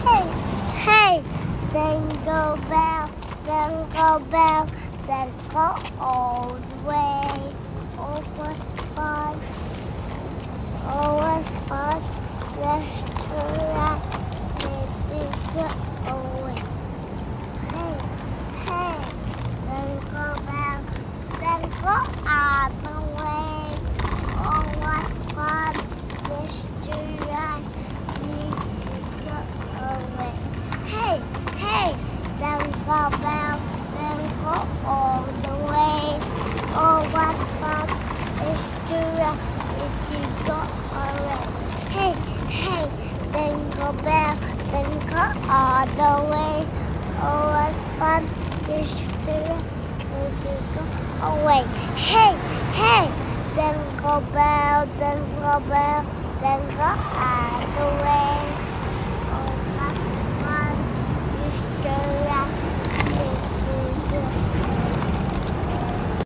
Hey, hey, jingle bell, then go all the way. Oh, what fun, oh, what fun, let's try to go away. Hey, hey, jingle bell, then go all the way. Oh, what fun, let's try to go away. Hey, hey, jingle bell, then go all the way. Oh, what fun is to go away. Hey, hey, jingle bell, then go all the way. Oh, what fun is to go away. Hey, hey, jingle bell, then go all the way.